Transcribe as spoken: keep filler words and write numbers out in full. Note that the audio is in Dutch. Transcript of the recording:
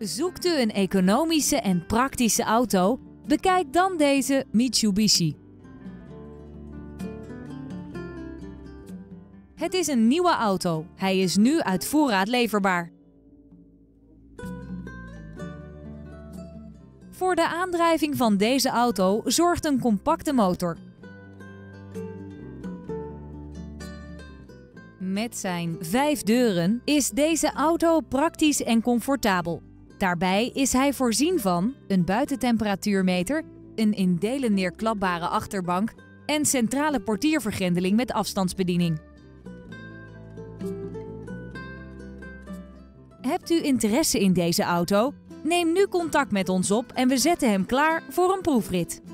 Zoekt u een economische en praktische auto? Bekijk dan deze Mitsubishi. Het is een nieuwe auto. Hij is nu uit voorraad leverbaar. Voor de aandrijving van deze auto zorgt een compacte motor. Met zijn vijf deuren is deze auto praktisch en comfortabel. Daarbij is hij voorzien van een buitentemperatuurmeter, een in delen neerklapbare achterbank en centrale portiervergrendeling met afstandsbediening. Hebt u interesse in deze auto? Neem nu contact met ons op en we zetten hem klaar voor een proefrit.